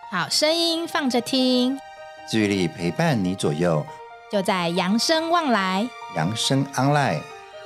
好声音放着听， 治愈力陪伴你左右， 就在扬生望来。 扬生 online。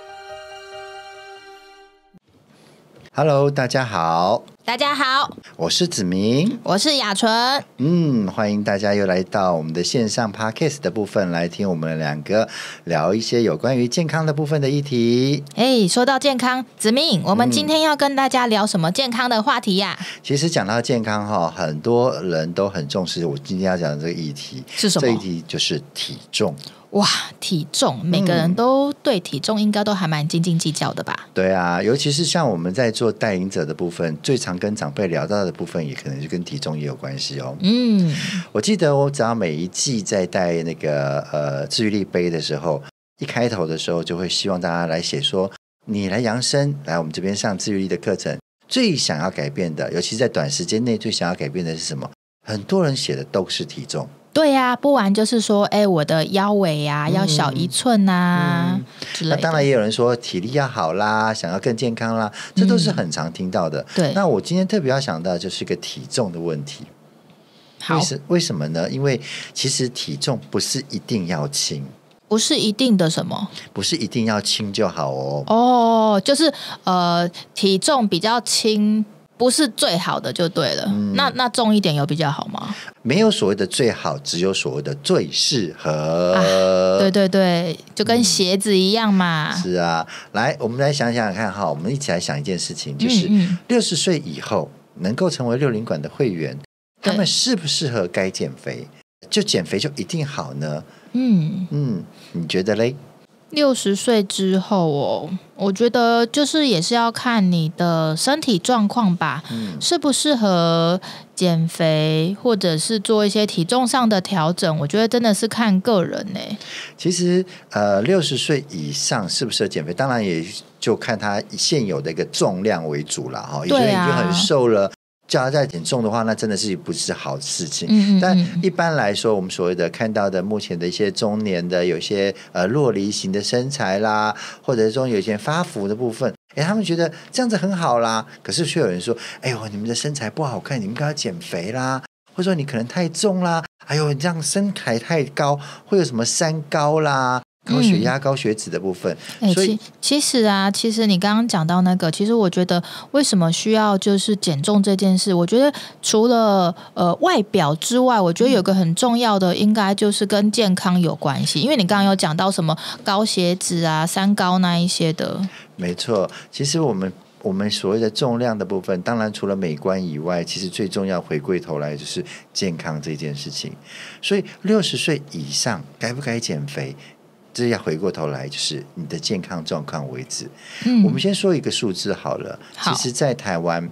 Hello， 大家好， 大家好， 我是子明， 我是雅纯。 欢迎大家又来到我们的线上 Podcast 的部分，来听我们两个聊一些有关于健康的部分的议题。 说到健康，子明，我们今天要跟大家聊什么健康的话题呀？ 其实讲到健康很多人都很重视我今天要讲的这个议题是什么？ 这一题就是体重。 哇，体重，每个人都对体重应该都还蛮斤斤计较的吧？ 对啊，尤其是像我们在做带领者的部分，最常跟长辈聊到的部分，也可能就跟体重也有关系哦。我记得我只要每一季在带那个治愈力杯的时候，一开头的时候就会希望大家来写说，你来扬生，来我们这边上治愈力的课程，最想要改变的，尤其在短时间内最想要改变的是什么？很多人写的都是体重。 对呀，不然就是说，我的腰围啊，要小1寸啊之类的。 那当然也有人说体力要好啦，想要更健康啦，这都是很常听到的。 对， 那我今天特别要想到就是个体重的问题。 好， 为什么呢？因为其实体重不是一定要轻。 不是一定的什么？ 不是一定要轻就好哦。 就是体重比较轻不是最好的就对了。那重一点有比较好吗？ 没有所谓的最好，只有所谓的最适合。 对对对，就跟鞋子一样嘛。 是啊，来，我们来想想看哈，我们一起来想一件事情，就是60岁以后能够成为60馆的会员，他们适不适合该减肥？就减肥就一定好呢？你觉得嘞 ？60岁之后我觉得就是也是要看你的身体状况吧，适不适合减肥，或者是做一些体重上的调整，我觉得真的是看个人欸。 其实60岁以上适不适合减肥，当然也就看他现有的一个重量为主了哈。有些人已经很瘦了，叫他再减重的话，那真的是不是好事情。但一般来说，我们所谓的看到的目前的一些中年的有些落梨型的身材啦，或者说有些发福的部分，他们觉得这样子很好啦，可是却有人说，你们的身材不好看，你们应该要减肥啦，或者说你可能太重啦，你这样身材太高会有什么三高啦，高血压、高血脂的部分。所以其实你刚刚讲到那个，其实我觉得为什么需要就是减重这件事，我觉得除了外表之外，我觉得有个很重要的应该就是跟健康有关系，因为你刚刚有讲到什么高血脂啊、三高那一些的。没错，其实我们所谓的重量的部分，当然除了美观以外，其实最重要回归头来就是健康这件事情。所以60岁以上该不该减肥，这要回过头来就是你的健康状况为止。我们先说一个数字好了。其实在台湾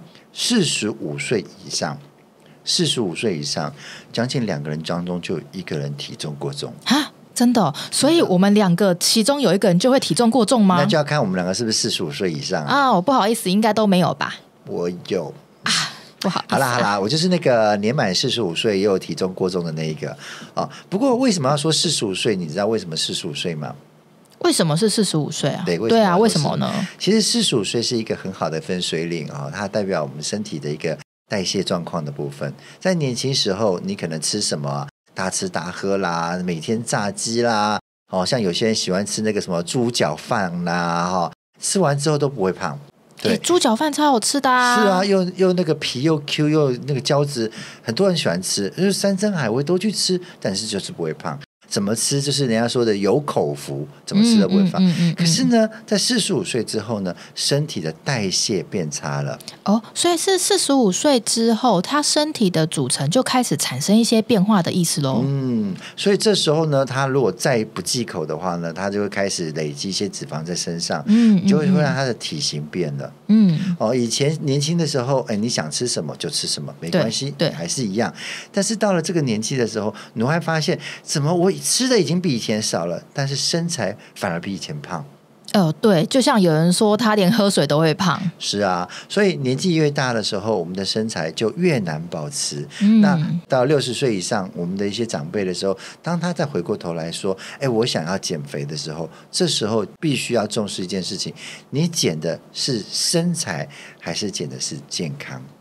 45岁以上将近2个人当中就有1个人体重过重。 真的所以我们2个其中有1个人就会体重过重吗？ 那就要看我们2个是不是45岁以上我不好意思，应该都没有吧？ 我有不好意思。 好啦，我就是那个年满45岁也有体重过重的那一个不过为什么要说45岁？你知道为什么45岁吗？ 为什么是45岁啊？ 对啊， 为什么呢？ 其实45岁是一个很好的分水岭它代表我们身体的一个代谢状况的部分。在年轻时候你可能吃什么大吃大喝啦，每天炸鸡啦像有些人喜欢吃那个什么猪脚饭啦吃完之后都不会胖。对， 猪脚饭超好吃的啊！ 是啊，又那个皮又 Q 又那个胶质，很多人喜欢吃，就是山珍海味都去吃，但是就是不会胖。怎么吃就是人家说的有口福，怎么吃都不会胖。可是呢，在45岁之后呢，身体的代谢变差了。 所以是45岁之后，他身体的组成就开始产生一些变化的意思咯。 所以这时候呢，他如果再不忌口的话呢，他就会开始累积一些脂肪在身上，就会让他的体型变了。以前年轻的时候，你想吃什么就吃什么，没关系，对，还是一样。但是到了这个年纪的时候，你会发现，怎么我吃的已经比以前少了，但是身材反而比以前胖。 对，就像有人说他连喝水都会胖。 是啊，所以年纪越大的时候，我们的身材就越难保持。那到60岁以上，我们的一些长辈的时候，当他再回过头来说我想要减肥的时候，这时候必须要重视一件事情，你减的是身材还是减的是健康？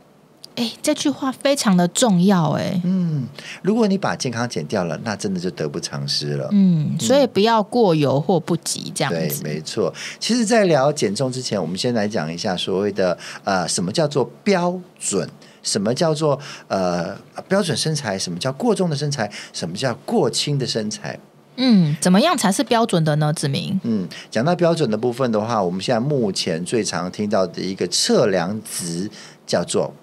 这句话非常的重要如果你把健康减掉了，那真的就得不偿失了。 所以不要过犹或不及这样子。 对，没错。其实在聊减重之前，我们先来讲一下所谓的什么叫做标准，什么叫做标准身材，什么叫过重的身材，什么叫过轻的身材。 怎么样才是标准的呢？子明， 讲到标准的部分的话，我们现在目前最常听到的一个测量值叫做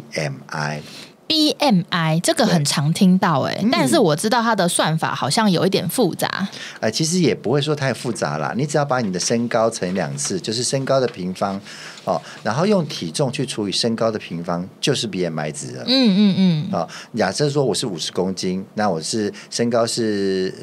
BMI。BMI 这个很常听到但是我知道它的算法好像有一点复杂。 其实也不会说太复杂啦，你只要把你的身高乘2次，就是身高的平方然后用体重去除以身高的平方，就是 BMI 值了。假设说我是50公斤，那我是身高算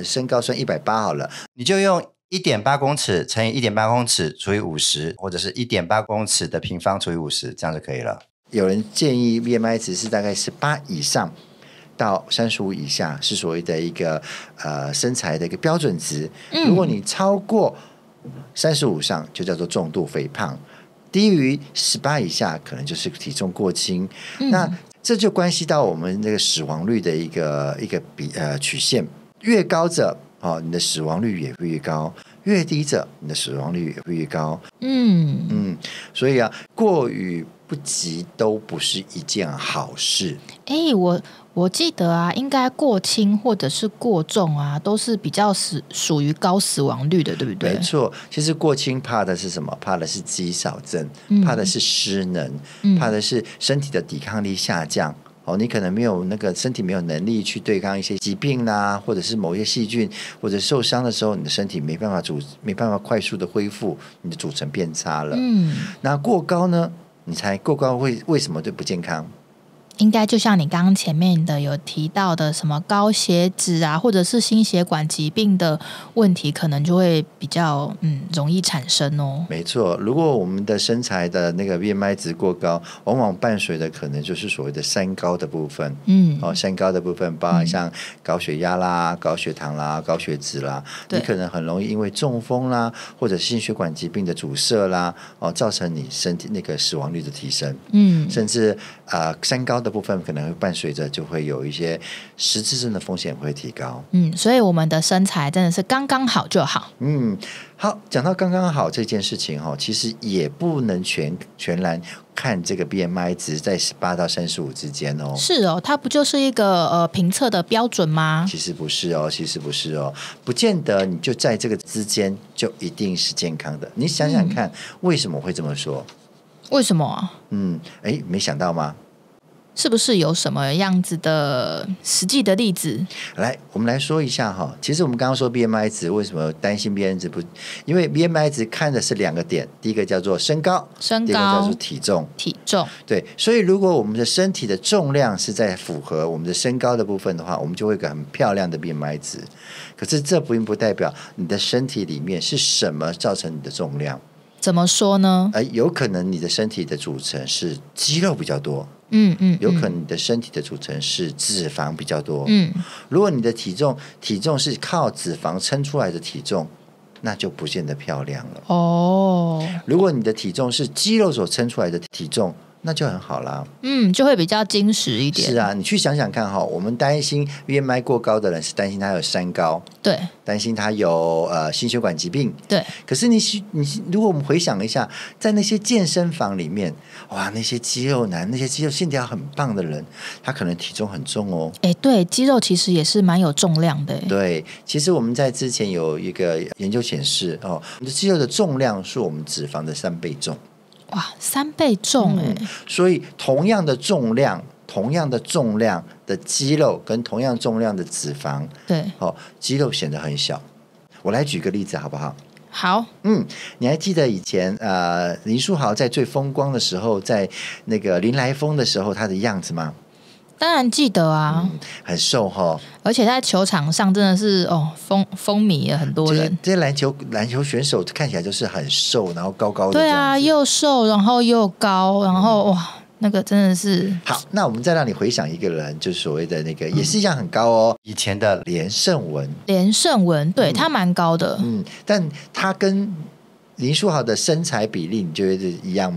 180好了，你就用1.8公尺乘以1.8公尺除以50，或者是1.8公尺的平方除以50，这样就可以了。有人建议 BMI 值是大概18以上到35以下是所谓的一个身材的一个标准值。如果你超过35上就叫做重度肥胖，低于18以下可能就是体重过轻。那这就关系到我们这个死亡率的一个曲线，越高者你的死亡率也会越高，越低者你的死亡率也会越高。所以过于不及都不是一件好事。 我记得应该过轻或者是过重都是比较属于高死亡率的，对不对？ 没错，其实过轻怕的是什么？怕的是肌少症，怕的是失能，怕的是身体的抵抗力下降。你可能没有身体没有能力去对抗一些疾病啦，或者是某些细菌，或者受伤的时候，你的身体没办法快速的恢复，你的组成变差了。那过高呢？你猜过高为什么对不健康？ 应该就像你刚刚前面的有提到的什么高血脂或者是心血管疾病的问题，可能就会比较容易产生哦。 没错，如果我们的身材的那个 BMI 值过高，往往伴随的可能就是所谓的三高的部分。三高的部分包含像高血压啦、高血糖啦、高血脂啦，你可能很容易因为中风啦，或者心血管疾病的阻塞啦，造成你身体那个死亡率的提升。甚至三高的部分可能会伴随着就会有一些失智症的风险会提高。 所以我们的身材真的是刚刚好就好。 好，讲到刚刚好这件事情其实也不能全然看这个 BMI 值在18到35之间是它不就是一个评测的标准吗？ 其实不是不见得你就在这个之间就一定是健康的。你想想看，为什么会这么说？ 为什么没想到吗？ 是不是有什么样子的实际的例子？ 来，我们来说一下其实我们刚刚说 BMI 值，为什么担心 BMI 值不？因为 BMI 值看的是2个点，第一个叫做身高，第二个叫做体重。对，所以如果我们的身体的重量是在符合我们的身高的部分的话，我们就会有一个很漂亮的 BMI 值。可是这并不代表你的身体里面是什么造成你的重量。 怎么说呢？ 有可能你的身体的组成是肌肉比较多，有可能你的身体的组成是脂肪比较多。如果你的体重是靠脂肪撑出来的体重，那就不见得漂亮了。如果你的体重是肌肉所撑出来的体重，那就很好啦。 就会比较精实一点。 是啊，你去想想看我们担心 BMI 过高的人是担心他有三高， 对， 担心他有心血管疾病， 对。 可是你如果我们回想一下，在那些健身房里面，哇，那些肌肉男，那些肌肉线条很棒的人，他可能体重很重对，肌肉其实也是蛮有重量的。 对，其实我们在之前有一个研究显示我们的肌肉的重量是我们脂肪的3倍重。 哇，3倍重所以同样的重量的肌肉跟同样重量的脂肪， 对， 肌肉显得很小。我来举个例子好不好？ 好。 你还记得以前林书豪在最风光的时候，在那个林来疯的时候他的样子吗？ 当然记得很瘦而且在球场上真的是风靡了很多人。 这些篮球选手看起来就是很瘦，然后高高的。 对啊，又瘦然后又高，然后哇，那个真的是好。那我们再让你回想一个人，就是所谓的那个也是一样很高以前的连胜文。 对，他蛮高的。 但他跟林书豪的身材比例，你觉得一样吗？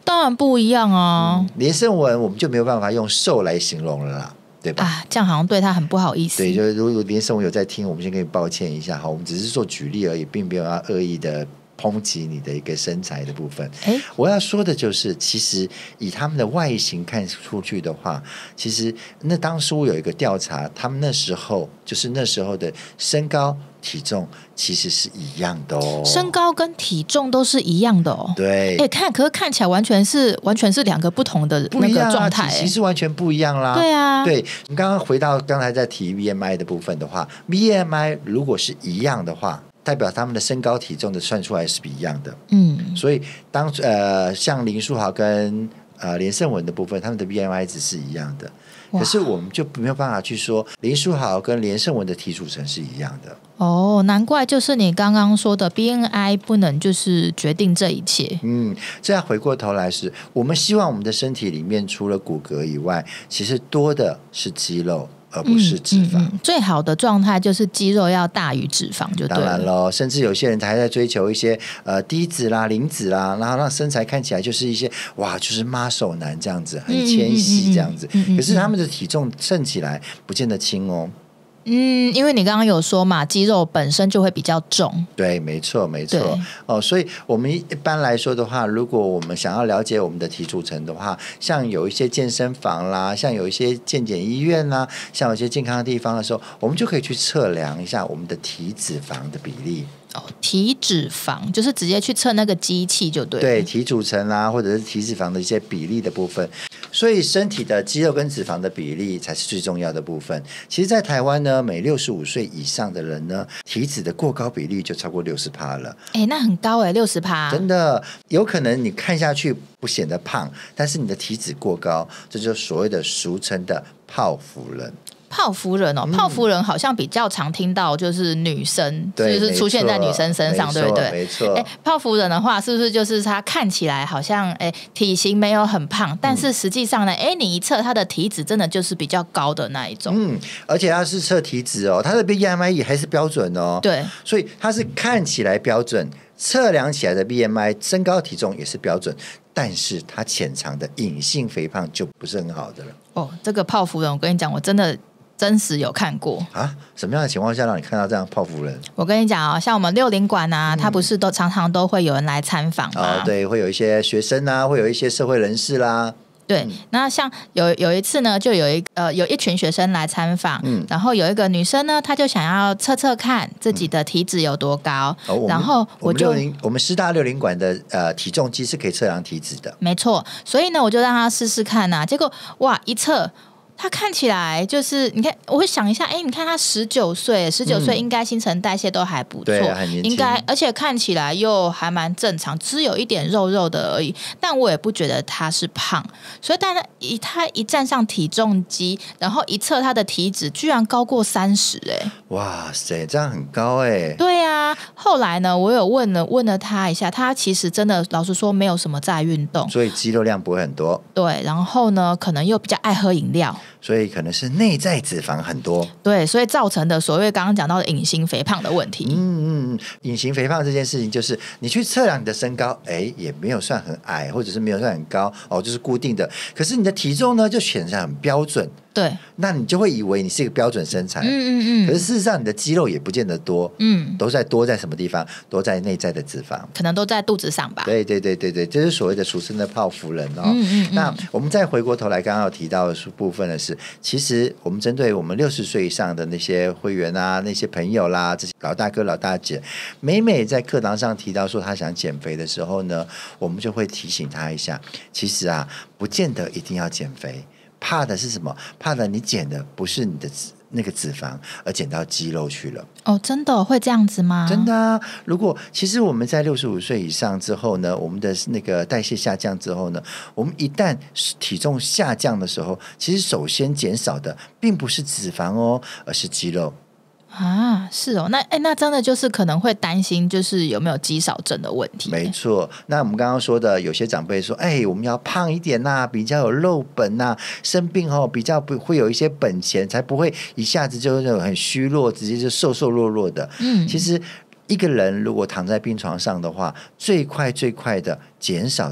当然不一样啊。 连胜文我们就没有办法用瘦来形容了啦，对吧？ 啊，这样好像对他很不好意思。 对，就是如果连胜文有在听，我们先跟你抱歉一下哈，我们只是做举例而已，并没有要恶意的抨击你的一个身材的部分。我要说的就是，其实以他们的外形看出去的话，其实那当初有一个调查，他们那时候的身高体重其实是一样的哦， 身高跟体重都是一样的哦。 对， 可是看起来完全是两个不同的那个状态， 其实完全不一样啦。 对啊， 对，我们刚刚回到刚才在提 BMI 的部分的话 ，BMI 如果是一样的话，代表他们的身高体重的算出来是一样的。所以当像林书豪跟连胜文的部分，他们的 BMI 值是一样的。可是我们就没有办法去说林书豪跟连胜文的体组成是一样的。 哦，难怪就是你刚刚说的 BMI 不能就是决定这一切。 这样回过头来是我们希望我们的身体里面除了骨骼以外，其实多的是肌肉而不是脂肪。 最好的状态就是肌肉要大于脂肪就对了。 当然咯，甚至有些人还在追求一些低脂啦、零脂啦，然后让身材看起来就是一些哇，就是 muscle 男这样子，很纤细这样子。可是他们的体重称起来不见得轻哦。 因为你刚刚有说嘛，肌肉本身就会比较重。 对，没错所以我们一般来说的话，如果我们想要了解我们的体组成的话，像有一些健身房啦，像有一些健检医院啦，像有一些健康的地方的时候，我们就可以去测量一下我们的体脂肪的比例。 体脂肪就是直接去测那个机器就对了。 对，体组成啦，或者是体脂肪的一些比例的部分。所以身体的肌肉跟脂肪的比例才是最重要的部分。其实在台湾呢，每65岁以上的人呢，体脂的过高比例就超过 60% 了。 那很高60%。 真的有可能你看下去不显得胖，但是你的体脂过高，这就是所谓的俗称的泡芙人。 泡芙人泡芙人好像比较常听到，就是女生，就是出现在女生身上，对不对？ 没错。 泡芙人的话，是不是就是他看起来好像体型没有很胖，但是实际上呢，你一测他的体脂真的就是比较高的那一种。 而且他是测体脂哦，他的 BMI 也还是标准哦。 对， 所以他是看起来标准，测量起来的 BMI 身高体重也是标准，但是他潜藏的隐性肥胖就不是很好的了。 这个泡芙人，我跟你讲，我真实有看过啊！什么样的情况下让你看到这样泡芙人？ 我跟你讲像我们六龄馆啊，他不是都常常都会有人来参访吗？ 对，会有一些学生啊，会有一些社会人士啦。 对，那像有一次呢，就有一群学生来参访，然后有一个女生呢，她就想要测测看自己的体脂有多高，然后我们师大六龄馆的体重机是可以测量体脂的， 没错，所以呢，我就让她试试看啊，结果哇，一测。他看起来就是你看，我会想一下，你看他19岁应该新陈代谢都还不错，应该而且看起来又还蛮正常，只有一点肉肉的而已。但我也不觉得他是胖，所以但他一站上体重机，然后一测他的体脂，居然高过30 哇塞，这样很高对啊，后来呢，我有问了他一下，他其实真的老实说没有什么在运动， 所以肌肉量不会很多。 对，然后呢，可能又比较爱喝饮料。 所以可能是内在脂肪很多， 对，所以造成的所谓刚刚讲到的隐形肥胖的问题。 隐形肥胖这件事情，就是你去测量你的身高，也没有算很矮，或者是没有算很高就是固定的。可是你的体重呢，就显得很标准。 对， 那你就会以为你是一个标准身材。可是事实上，你的肌肉也不见得多。多在什么地方？多在内在的脂肪， 可能都在肚子上吧。 对，这是所谓的俗称的泡芙人那我们再回过头来，刚刚有提到的部分的是，其实我们针对我们60岁以上的那些会员啊、那些朋友啦、这些老大哥、老大姐，每在课堂上提到说他想减肥的时候呢，我们就会提醒他一下，其实不见得一定要减肥。怕的是什么？怕的你减的不是你的那个脂肪，而减到肌肉去了。 真的会这样子吗？ 真的啊！如果其实我们在65岁以上之后呢，我们的那个代谢下降之后呢，我们一旦体重下降的时候，其实首先减少的并不是脂肪而是肌肉。 是那真的就是可能会担心，就是有没有肌少症的问题。 没错，那我们刚刚说的，有些长辈说，我们要胖一点比较有肉本生病比较不会有一些本钱，才不会一下子就很虚弱，直接就瘦弱的。其实一个人如果躺在病床上的话，最快的减少的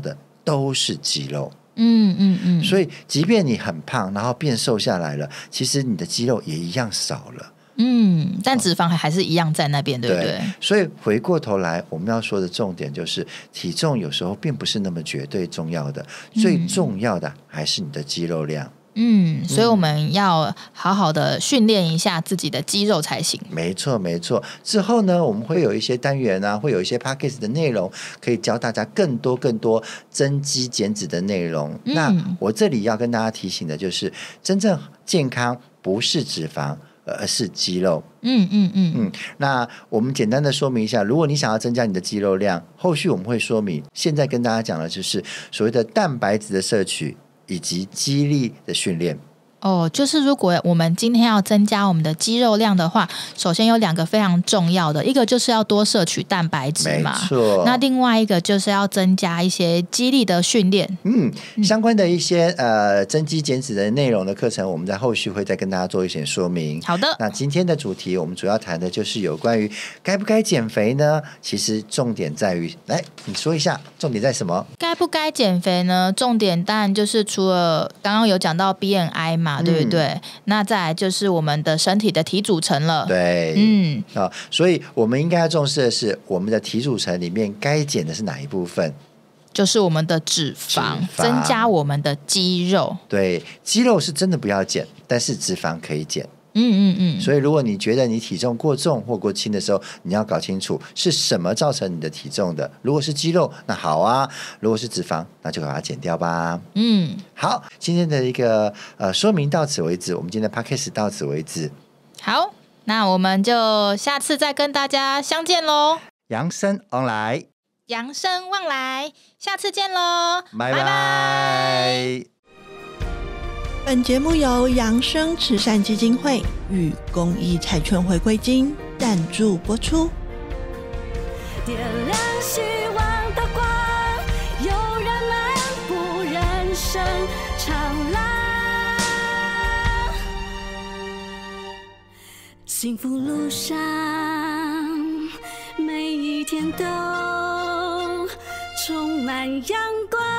都是肌肉。 所以即便你很胖然后变瘦下来了，其实你的肌肉也一样少了。 但脂肪还是一样在那边，对不对？ 所以回过头来我们要说的重点就是体重有时候并不是那么绝对重要的，最重要的还是你的肌肉量。 所以我们要好好的训练一下自己的肌肉才行。 没错没错。之后呢，我们会有一些单元啊，会有一些 podcast 的内容，可以教大家更多增肌减脂的内容。那我这里要跟大家提醒的就是，真正健康不是脂肪，而是肌肉。那我们简单的说明一下，如果你想要增加你的肌肉量，后续我们会说明。现在跟大家讲的就是所谓的蛋白质的摄取以及肌力的训练。 就是如果我们今天要增加我们的肌肉量的话，首先有2个非常重要的，一个就是要多摄取蛋白质嘛， 没错。 那另外一个就是要增加一些肌力的训练。 相关的一些增肌减脂的内容的课程，我们在后续会再跟大家做一些说明。 好的。 那今天的主题我们主要谈的就是有关于该不该减肥呢？其实重点在于，来你说一下重点在什么？ 该不该减肥呢？重点当然就是除了刚刚有讲到 BMI 嘛，对不对？那再来就是我们的身体的体组成了。 对，所以我们应该要重视的是我们的体组成里面该减的是哪一部分？ 就是我们的脂肪，增加我们的肌肉。 对，肌肉是真的不要减，但是脂肪可以减。所以如果你觉得你体重过重或过轻的时候，你要搞清楚是什么造成你的体重的。如果是肌肉，那好啊；如果是脂肪，那就把它减掉吧。好，今天的一个说明到此为止，我们今天的 podcast 到此为止。 好，那我们就下次再跟大家相见咯。 扬生 on 来， 扬生旺来，下次见咯， 拜拜。 本节目由扬生慈善基金会与公益彩券回馈金赞助播出。 点亮希望的光，有人漫步人生长廊，幸福路上每一天都充满阳光。